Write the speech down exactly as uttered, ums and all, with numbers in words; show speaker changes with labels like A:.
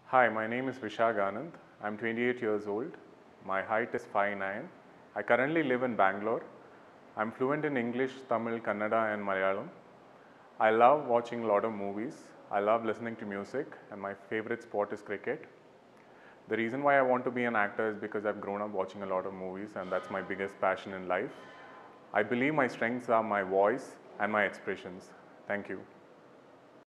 A: Hi, my name is Vishak. I'm twenty-eight years old. My height is five nine. I currently live in Bangalore. I'm fluent in English, Tamil, Kannada and Malayalam. I love watching a lot of movies. I love listening to music and my favorite sport is cricket. The reason why I want to be an actor is because I've grown up watching a lot of movies and that's my biggest passion in life. I believe my strengths are my voice and my expressions. Thank you.